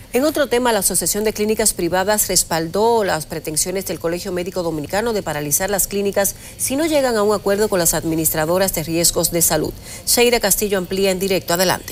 En otro tema, la Asociación de Clínicas Privadas respaldó las pretensiones del Colegio Médico Dominicano de paralizar las clínicas si no llegan a un acuerdo con las administradoras de riesgos de salud. Sheira Castillo amplía en directo. Adelante.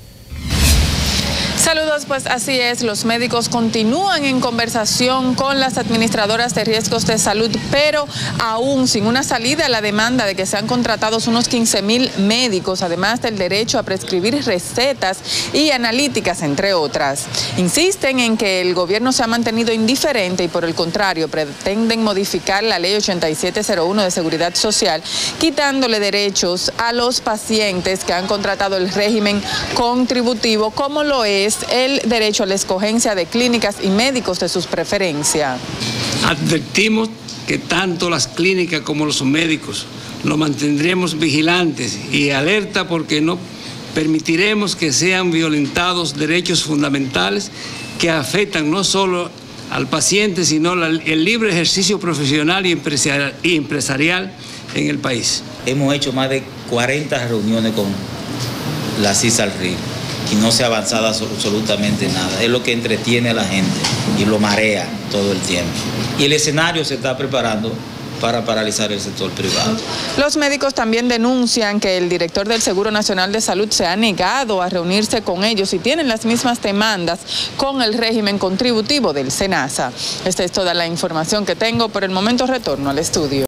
Saludos, pues así es, los médicos continúan en conversación con las administradoras de riesgos de salud, pero aún sin una salida a la demanda de que sean contratados unos 15.000 médicos, además del derecho a prescribir recetas y analíticas, entre otras. Insisten en que el gobierno se ha mantenido indiferente y por el contrario pretenden modificar la ley 8701 de Seguridad Social, quitándole derechos a los pacientes que han contratado el régimen contributivo, como lo es el derecho a la escogencia de clínicas y médicos de sus preferencias. Advertimos que tanto las clínicas como los médicos lo mantendremos vigilantes y alerta porque no permitiremos que sean violentados derechos fundamentales que afectan no solo al paciente, sino el libre ejercicio profesional y empresarial en el país. Hemos hecho más de 40 reuniones con la CISALRIL y no se ha avanzado absolutamente nada. Es lo que entretiene a la gente y lo marea todo el tiempo. Y el escenario se está preparando para paralizar el sector privado. Los médicos también denuncian que el director del Seguro Nacional de Salud se ha negado a reunirse con ellos y tienen las mismas demandas con el régimen contributivo del SENASA. Esta es toda la información que tengo. Por el momento retorno al estudio.